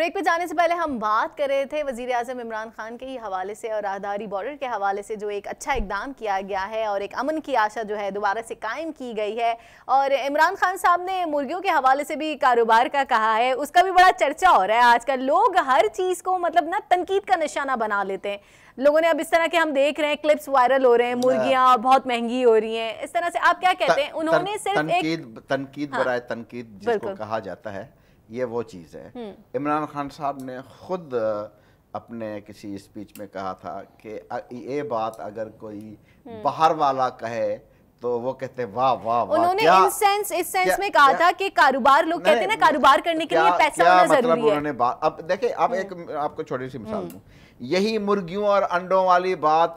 Break پہ جانے سے پہلے ہم بات کر رہے تھے وزیر اعظم عمران خان کے ہی حوالے سے اور راہداری بارڈر کے حوالے سے جو ایک اچھا اقدام کیا گیا ہے اور ایک امن کی آشا جو ہے دوبارہ سے قائم کی گئی ہے. اور عمران خان صاحب نے مرغیوں کے حوالے سے بھی کاروبار کا کہا ہے, اس کا بھی بڑا چرچا ہو رہا ہے آج کل. لوگ ہر چیز کو مطلب نا تنقید کا نشانہ بنا لیتے ہیں. لوگوں نے اب اس طرح کے ہم دیکھ رہے ہیں کلپس وائرل ہو رہے ہیں, مرغیاں بہت مہنگی ہو رہی ہیں, اس طرح سے آپ کیا کہتے ہیں؟ انہوں نے صرف ایک تنقید برائے تنقید جس کو کہا جاتا ہے, یہ وہ چیز ہے. عمران خان صاحب نے خود اپنے کسی اسپیچ میں کہا تھا کہ یہ بات اگر کوئی باہر والا کہے تو وہ کہتے واہ واہ واہ. انہوں نے اس سینس میں کہا تھا کہ کاروبار, لوگ کہتے ہیں نا کاروبار کرنے کے لیے پیسہ ہونا ضروری ہے. اب دیکھیں, اب ایک آپ کو چھوٹی سی مثال دوں. یہی مرغیوں اور انڈوں والی بات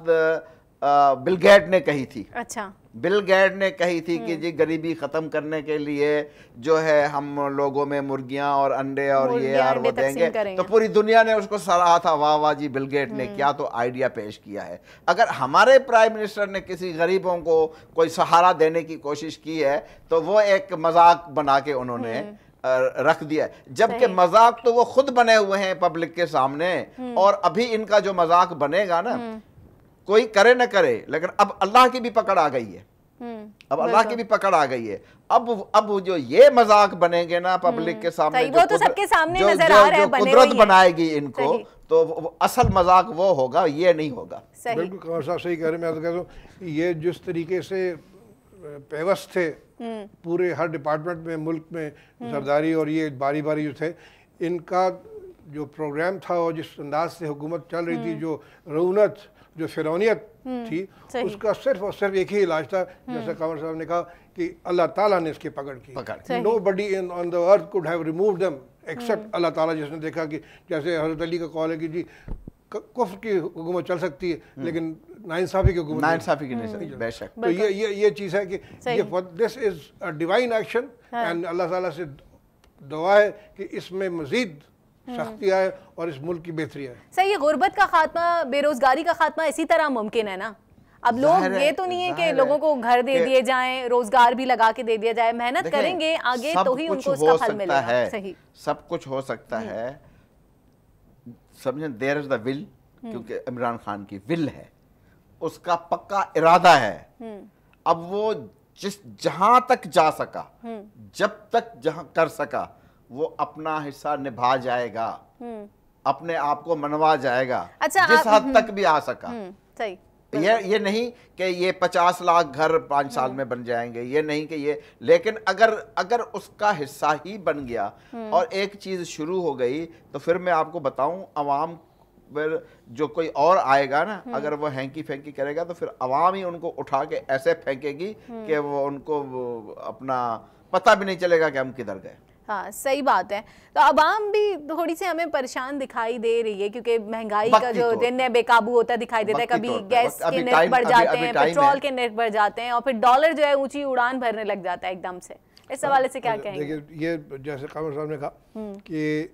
بل گیٹ نے کہی تھی. اچھا, بل گیٹ نے کہی تھی کہ جی غریبی ختم کرنے کے لیے جو ہے ہم لوگوں میں مرغیاں اور انڈے اور یہ اور وہ دیں گے, تو پوری دنیا نے اس کو سراہا تھا, واہ واہ جی بل گیٹ نے کیا تو آئیڈیا پیش کیا ہے. اگر ہمارے پرائم منسٹر نے کسی غریبوں کو کوئی سہارا دینے کی کوشش کی ہے تو وہ ایک مذاق بنا کے انہوں نے رکھ دیا ہے, جبکہ مذاق تو وہ خود بنے ہوئے ہیں پبلک کے سامنے. اور ابھی ان کا جو مذاق بنے گا نا, کوئی کرے نہ کرے, لیکن اب اللہ کی بھی پکڑ آ گئی ہے. اب اللہ کی بھی پکڑ آ گئی ہے. اب جو یہ مذاق بنیں گے نا پبلک کے سامنے, وہ تو سب کے سامنے نظر آ رہا ہے, قدرت بنائے گی ان کو, تو اصل مذاق وہ ہوگا, یہ نہیں ہوگا. بالکل قمر صاحب صحیح کہہ رہے ہیں. میں تو کہتا ہوں یہ جس طریقے سے پیوست تھے پورے ہر ڈپارٹمنٹ میں ملک میں, زرداری اور یہ باری باری جو تھے, ان کا جو پروگرام تھا اور جس انداز سے حکومت چل رہی تھی, جو رونت, جو فرعونیت تھی, اس کا صرف اور صرف ایک ہی علاج تھا, جیسے قمر صاحب نے کہا کہ اللہ تعالیٰ نے اس کی پکڑ کی. Nobody on the earth could have removed them except اللہ تعالیٰ, جس نے دیکھا کہ جیسے حضرت علی کا قول ہے کہ جی کفر کی حکومت چل سکتی ہے لیکن ناانصافی کی حکومت ناانصافی کی نہیں. بے شک تو یہ چیز ہے کہ this is a divine action, and اللہ تعالیٰ سے دعا ہے کہ اس میں مزید سختی آئے اور اس ملک کی بہتری آئے. صحیح. غربت کا خاتمہ, بے روزگاری کا خاتمہ اسی طرح ممکن ہے نا. اب لوگ یہ تو نہیں ہے کہ لوگوں کو گھر دے دیے جائیں, روزگار بھی لگا کے دے دیا جائے, محنت کریں گے آگے تو ہی ان کو اس کا پھل ملے گا. صحیح, سب کچھ ہو سکتا ہے. سمجھیں, دیر از دا ول, کیونکہ عمران خان کی ول ہے, اس کا پکا ارادہ ہے. اب وہ جہاں تک جا سکا, جب تک جہاں کر سکا, وہ اپنا حصہ نبھا جائے گا, اپنے آپ کو منوا جائے گا جس حد تک بھی آ سکا. یہ نہیں کہ یہ 50 لاکھ گھر 5 سال میں بن جائیں گے, یہ نہیں کہ یہ, لیکن اگر اس کا حصہ ہی بن گیا اور ایک چیز شروع ہو گئی, تو پھر میں آپ کو بتاؤں, عوام پھر جو کوئی اور آئے گا نا, اگر وہ ہینکی پھینکی کرے گا تو پھر عوام ہی ان کو اٹھا کے ایسے پھینکے گی کہ وہ ان کو اپنا پتہ بھی نہیں چلے گا کہ ہم کدھر گئے. ہاں صحیح بات ہے. تو عوام بھی تھوڑی سی ہمیں پریشان دکھائی دے رہی ہے, کیونکہ مہنگائی کا جو دن ہے بے قابو ہوتا دکھائی دیتا ہے. کبھی گیس کے نرخ بڑھ جاتے ہیں, پیٹرول کے نرخ بڑھ جاتے ہیں, اور پھر ڈالر جو ہے اونچی اڑان بھرنے لگ جاتا ہے ایک دم سے. اس حوالے سے کیا کہیں گے؟ دیکھیے, یہ جیسے قمر صاحب نے کہا کہ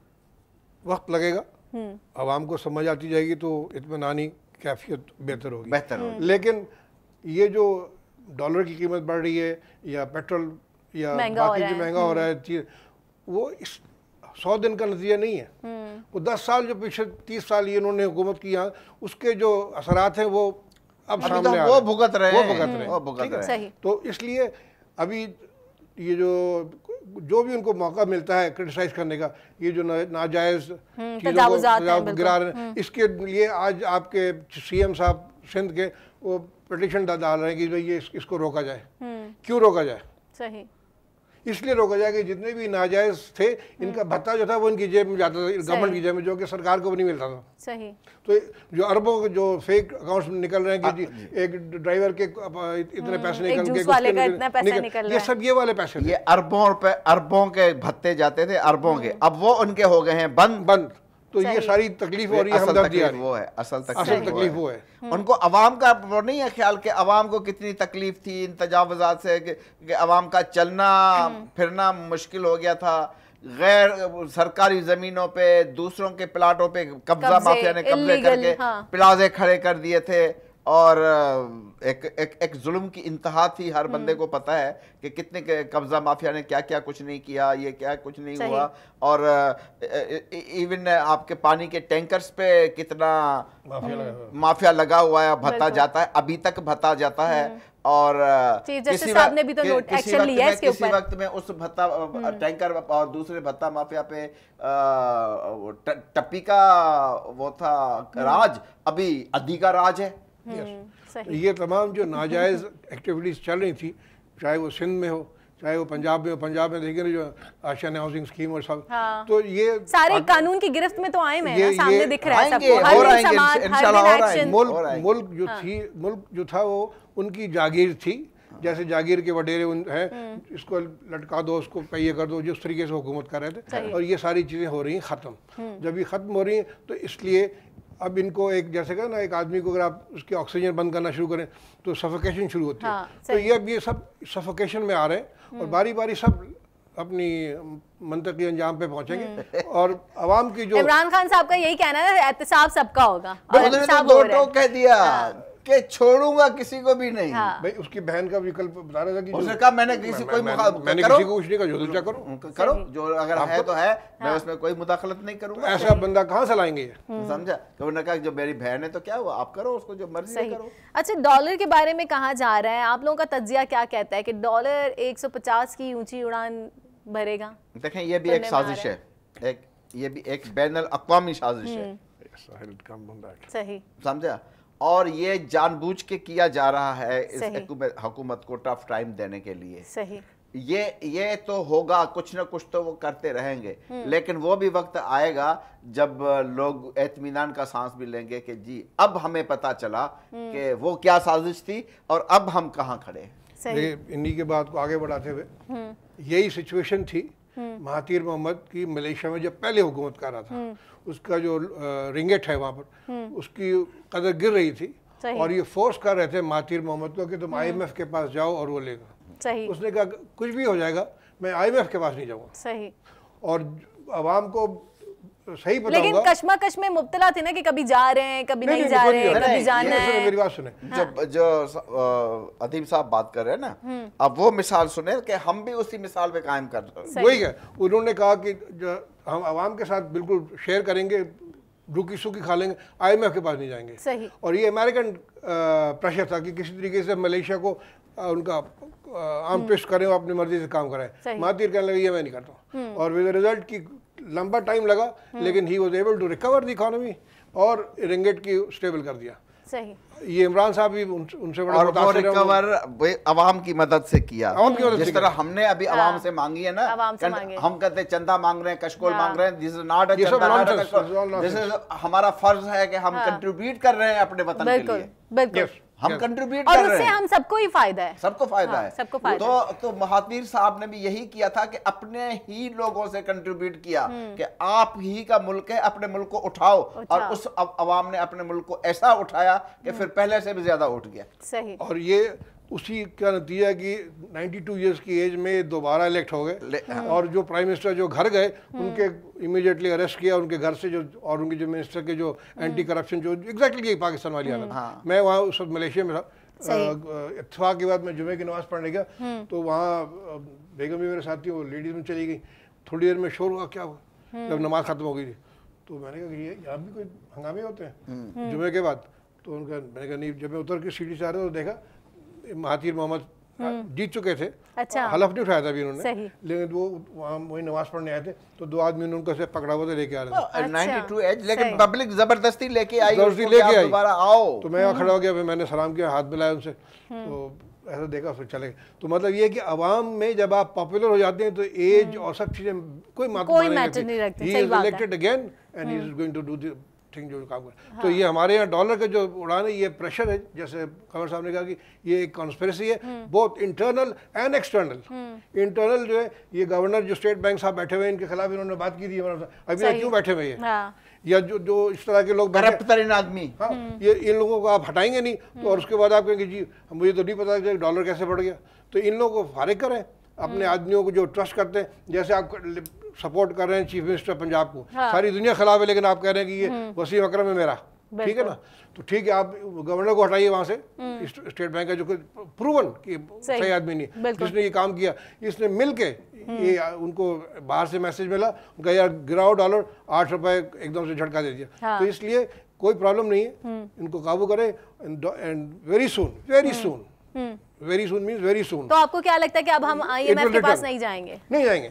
وقت لگے گا, عوام کو سمجھ آتی جائے گی تو اطمینانی کیفیت بہتر ہوگی. لیکن یہ جو ڈالر کی قیمت بڑھ رہی ہے یا پیٹرول یا باقی جو مہنگا ہو رہا ہے چیز, وہ 100 دن کا نتیجہ نہیں ہے. وہ 10 سال جو پیچھے 30 سال یہ انہوں نے حکومت کی, اس کے جو اثرات ہیں وہ اب سامنے آ رہے ہیں, وہ بھگت رہے ہیں. تو اس لیے ابھی یہ جو بھی ان کو موقع ملتا ہے کرٹیسائز کرنے کا, یہ جو ناجائز چیزوں کو گرا رہے ہیں, اس کے لیے آج آپ کے سی ایم صاحب سندھ کے وہ پٹیشن ڈال رہے ہیں کہ یہ اس کو روکا جائے. کیوں روکا جائے؟ صحیح, اس لیے روکا جائے کہ جتنے بھی ناجائز تھے ان کا بھتہ جو تھا وہ ان کی جیب میں جاتا تھا, گورنمنٹ کی جیب میں, جو کہ سرکار کو بھی نہیں ملتا تھا. صحیح. تو جو اربوں جو فیک اکاؤنٹس نکل رہے ہیں کہ جی ایک ڈرائیور کے اتنے پیسے نکل گئے, یہ سب یہ والے پیسے, یہ اربوں کے بھتے جاتے تھے, اربوں کے, اب وہ ان کے ہو گئے ہیں بند. تو یہ ساری تکلیف ہو رہی ہے, ہمدردی آ رہی ہے. وہ ہے اصل تکلیف وہ ہے. ان کو عوام کا وہ نہیں ہے خیال کہ عوام کو کتنی تکلیف تھی ان تجاوزات سے, کہ عوام کا چلنا پھرنا مشکل ہو گیا تھا. غیر سرکاری زمینوں پہ, دوسروں کے پلاٹوں پہ قبضہ, مافیا نے قبضے کر کے پلازے کھڑے کر دیے تھے, اور ایک ظلم کی انتہا تھی. ہر بندے کو پتہ ہے کہ کتنے قبضہ مافیا نے کیا کیا کچھ نہیں کیا, یہ کیا کچھ نہیں ہوا. اور ایون آپ کے پانی کے ٹینکرز پہ کتنا مافیا لگا ہوا ہے, بھتا جاتا ہے, ابھی تک بھتا جاتا ہے. اور کسی وقت میں اس بھتا ٹینکر اور دوسرے بھتا مافیا پہ ٹپی کا وہ تھا راج, ابھی ادھی کا راج ہے. یہ تمام جو ناجائز ایکٹیویٹیز چل رہی تھی, چاہے وہ سندھ میں ہو, چاہے وہ پنجاب میں ہو, پنجاب میں دیکھیں جو آشیان ہاؤسنگ اسکیم اور سب, تو یہ سارے قانون کی گرفت میں تو آئے ہیں, سامنے دکھ رہا ہے سب کو. ملک جو تھا وہ ان کی جاگیر تھی, جیسے جاگیر کے وڈیرے ہیں, اس کو لٹکا دو, اس کو پہیے کر دو, جس طریقے سے حکومت کر رہے تھے. اور یہ ساری چیزیں ہو رہی ہیں ختم. جب یہ ختم ہو رہی ہیں تو اس لیے اب ان کو ایک جیسے کہ نا ایک آدمی کو اگر آپ اس کی آکسیجن بند کرنا شروع کریں تو سفوکیشن شروع ہوتی ہے. تو یہ سب سفوکیشن میں آ رہے ہیں, اور باری باری سب اپنی منطقی انجام پہ پہنچیں گے. اور عوام کی جو عمران خان صاحب کا یہی کہنا ہے احتساب سب کا ہوگا, انہوں نے تو دو ٹوک کہہ دیا کہ چھوڑوں گا کسی کو بھی نہیں. بھائی اس کی بہن کا بھی کل بتا رہا تھا کہ اس نے کہا میں نے کسی کو کچھ نہیں کہا, جو چاہ کرو, جو اگر ہے تو ہے, میں اس میں کوئی مداخلت نہیں کروں گا. ایسا بندہ کہاں سے لائیں گے, سمجھا. تو انہوں نے کہا جو میری بہن ہے تو کیا ہوا, آپ کرو اس کو جو مرضی کرو. اچھا, ڈالر کے بارے میں کہا جا رہا ہے, آپ لوگوں کا تجزیہ کیا کہتا ہے کہ ڈالر 150 کی اونچی اڑان بھرے گا؟ دیکھیں یہ بھی ایک سازش ہے, یہ بھی ایک بین الاقوامی سازش ہے. صحیح, سمجھا. اور یہ جان بوجھ کے کیا جا رہا ہے اس حکومت کو ٹف ٹائم دینے کے لیے. صحیح. یہ تو ہوگا, کچھ نہ کچھ تو وہ کرتے رہیں گے, لیکن وہ بھی وقت آئے گا جب لوگ اطمینان کا سانس بھی لیں گے کہ جی اب ہمیں پتا چلا کہ وہ کیا سازش تھی اور اب ہم کہاں کھڑے ہیں. انہی کے بات کو آگے بڑھاتے ہوئے, یہی سچویشن تھی مہاتیر محمد کی ملیشیا میں جب پہلے حکومت کر رہا تھا. اس کا جو رنگٹ ہے وہاں پر, اس کی قدر گر رہی تھی, اور یہ فورس کر رہے تھے مہاتیر محمد کو کہ تم آئی ایم ایف کے پاس جاؤ اور وہ لے گا. اس نے کہا کچھ بھی ہو جائے گا, میں آئی ایم ایف کے پاس نہیں جاؤں گا. اور عوام کو صحیح پتا ہوگا, لیکن کشمکش میں مبتلا تھے نا کہ کبھی جا رہے ہیں, کبھی نہیں جا رہے ہیں, کبھی جانا ہے. میری بات سنیں, جو ادیب صاحب بات کر رہے ہیں نا, اب وہ مثال سنیں کہ ہم بھی اسی مثال پہ قائم کر رہے ہیں. وہی ہے, انہوں نے کہا کہ ہم عوام کے ساتھ بالکل شیئر کریں گے, روکی سوکی کھا لیں گے, آئی ایم ایف کے پاس نہیں جائیں گے. اور یہ امریکن پریشر تھا کہ کسی طریقے سے ملیشیا کو ان کا آرم ٹوسٹ کریں, وہ اپنی مرضی سے کام کریں. مہاتیر کہنے لگے یہ میں نہیں کرتا ہوں, اور ود رزلٹ کی لمبا ٹائم لگا, لیکن he was able to recover the economy اور رنگٹ کی اسٹیبل کر دیا. یہ عمران صاحب بھی ان سے بڑا ریکور عوام کی مدد سے کیا, جس طرح ہم نے ابھی عوام سے مانگی ہے نا. ہم کہتے چندہ مانگ رہے ہیں, کشکول مانگ رہے ہیں, ہمارا فرض ہے کہ ہم کنٹریبیوٹ کر رہے ہیں اپنے وطن کے لیے, ہم کنٹریبیوٹ کر رہے ہیں, اور اس سے ہم سب کو ہی فائدہ ہے, سب کو فائدہ ہے. تو مہاتیر صاحب نے بھی یہی کیا تھا کہ اپنے ہی لوگوں سے کنٹریبیوٹ کیا کہ آپ ہی کا ملک ہے, اپنے ملک کو اٹھاؤ, اور اس عوام نے اپنے ملک کو ایسا اٹھایا کہ پھر پہلے سے بھی زیادہ اٹھ گیا. اور یہ اسی کا نتیجہ کہ 92 ایئرس کی ایج میں دوبارہ الیکٹ ہو گئے, اور جو پرائم منسٹر جو گھر گئے ان کے امیڈیٹلی اریسٹ کیا, ان کے گھر سے جو, اور ان کے جو منسٹر کے جو اینٹی کرپشن جو ایگزیکٹلی پاکستان والی حالت. میں وہاں اس وقت ملیشیا میں تھا, اتفاق کے بعد میں جمعے کی نماز پڑھنے گیا, تو وہاں بیگم بھی میرے ساتھ تھی, وہ لیڈیز میں چلی گئی. تھوڑی دیر میں شور ہوا, کیا ہوا, جب نماز ختم ہو گئی تھی, تو میں نے کہا کہ یہاں بھی کوئی ہنگامے ہوتے ہیں جمعے کے بعد. تو ان کا میں نے کہا نہیں, جب میں اتر کے سیڑھی سے آ رہا تو دیکھا مہاتیر محمد جیت چکے تھے, حلف نہیں اٹھایا تھا ابھی انہوں نے, لیکن وہ وہاں وہی نماز پڑھنے آئے تھے, تو دو آدمی ان کو سے پکڑا ہوا تھا, لے کے آ رہے تھے 92 ایج, لیکن پبلک زبردستی لے کے آئی, دوبارہ آؤ. تو میں وہاں کھڑا ہو گیا, میں نے سلام کیا, ہاتھ ملایا ان سے, تو ایسا دیکھا پھر چلے گئے. تو مطلب یہ ہے کہ عوام میں جب آپ پاپولر ہو جاتے ہیں تو ایج اور سب چیزیں کوئی میٹر نہیں رکھتی. He is elected again and he is going to do the thing جو کام کرے. تو یہ ہمارے یہاں ڈالر کا جو اڑان ہے, یہ پریشر ہے, جیسے قمر صاحب نے کہا کہ یہ ایک کانسپریسی ہے, بہت انٹرنل اینڈ ایکسٹرنل. انٹرنل جو ہے, یہ گورنر جو اسٹیٹ بینک صاحب بیٹھے ہوئے ہیں, ان کے خلاف انہوں نے بات کی تھی, ابھی تک کیوں بیٹھے ہوئے ہیں, یا جو اس طرح کے لوگ کرپٹ ترین آدمی, یہ ان لوگوں کو آپ ہٹائیں گے نہیں, تو اور اس کے بعد آپ کہیں گے جی مجھے تو نہیں پتا کہ ڈالر کیسے بڑھ گیا. تو ان لوگوں کو فارغ کریں, اپنے آدمیوں کو جو ٹرسٹ کرتے ہیں, جیسے آپ سپورٹ کر رہے ہیں چیف منسٹر پنجاب کو, ساری دنیا خلاف ہے, لیکن آپ کہہ رہے ہیں کہ یہ وسیم اکرم ہے میرا, ठीक है ना। तो ठीक है, आप गवर्नर को हटाइए वहाँ से, स्टेट बैंक का जो प्रूवन कि सही आदमी नहीं जिसने ये काम किया, इसने मिल के ये उनको बाहर से मैसेज मिला, उनका यार गिराओ डॉलर, 8 रुपए एकदम से झटका दे दिया। तो इसलिए कोई प्रॉब्लम नहीं है, इनको काबू करें and very soon means very soon. तो आपको क्या लगता है कि अब हम IMF के पास नहीं जाएंगे? नहीं जाएंगे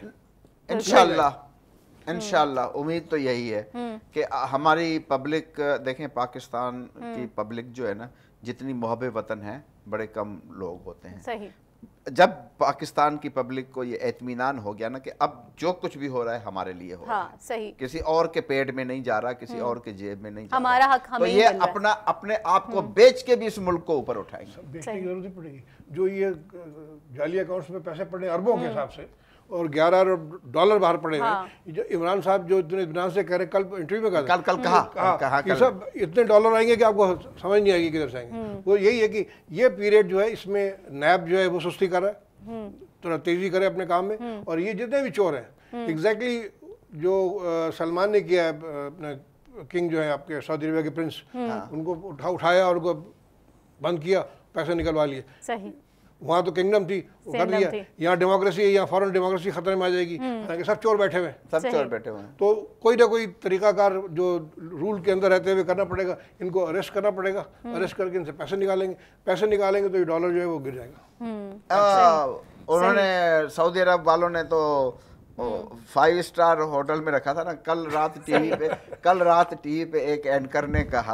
इंशाल्लाह उम्मीद तो यही है कि हमारी पब्लिक, देखें पाकिस्तान की पब्लिक जो है ना, जितनी मुहब्बे वतन है बड़े कम लोग होते हैं। सही। जब पाकिस्तान की पब्लिक को ये इत्मीनान हो गया ना कि अब जो कुछ भी हो रहा है हमारे लिए हो रहा है, सही, किसी और के पेट में नहीं जा रहा, किसी और के जेब में नहीं जा हमारा रहा, हक हमें तो ये अपने आप को बेच के भी इस मुल्क को ऊपर उठाएंगे। बेचने की जरूरत नहीं पड़ेगी। जो ये जाली अकाउंट्स में पैसे पड़े अरबों के हिसाब से, और 11 अरब डॉलर बाहर पड़े हैं, जो इमरान साहब जो इतने इत्मीनान से कह रहे, कल इंटरव्यू में कहा कि सब इतने डॉलर आएंगे कि आपको समझ नहीं आएगी किधर से आएंगे। वो यही है कि ये पीरियड जो है, इसमें नैब जो है वो सुस्ती कर रहा है, थोड़ा तेजी करे अपने काम में। और ये जितने भी चोर हैं, एग्जैक्टली जो सलमान ने किया है, अपने किंग जो है आपके सऊदी अरबिया के प्रिंस, उनको उठाया और उनको बंद किया, पैसे निकलवा लिए। सही। वहाँ तो किंगडम थी, वो कर दिया। यहाँ डेमोक्रेसी है, यहाँ फॉरेन डेमोक्रेसी खतरे में आ जाएगी, सब चोर बैठे हुए, सब चोर बैठे हुए हैं। तो कोई ना कोई तरीकाकार जो रूल के अंदर रहते हुए करना पड़ेगा, इनको अरेस्ट करना पड़ेगा, अरेस्ट करके इनसे पैसे निकालेंगे तो ये डॉलर जो है वो गिर जाएगा। उन्होंने सऊदी अरब वालों ने तो 5 स्टार होटल में रखा था ना। कल रात टीवी पे एक एंकर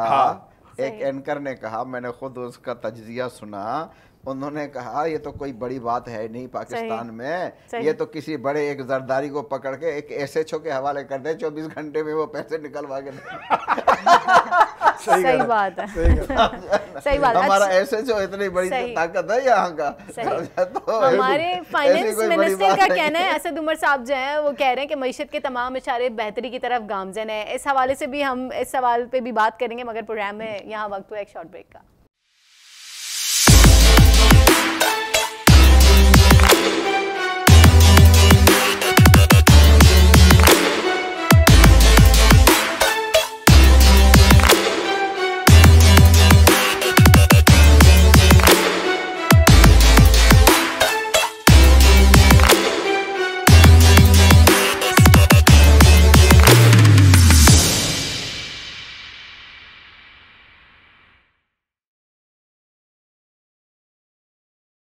ने कहा, मैंने खुद उसका तज्जिया सुना, उन्होंने कहा ये तो कोई बड़ी बात है नहीं पाकिस्तान में, ये तो किसी बड़े एक जरदारी को पकड़ के एक एसएचओ के हवाले कर दे, 24 घंटे में वो पैसे निकलवा के सही बात है। सही बात। हमारा एसएचओ इतनी बड़ी ताकत है यहाँ का। तो हमारे फाइनेंस मिनिस्टर का कहना है, असद उमर साहब जो हैं वो कह रहे हैं कि मईशत के तमाम इशारे बेहतरी की तरफ गामजन है। इस हवाले से भी हम इस सवाल पे भी बात करेंगे, मगर प्रोग्राम में यहाँ वक्त हुआ एक शॉर्ट ब्रेक का।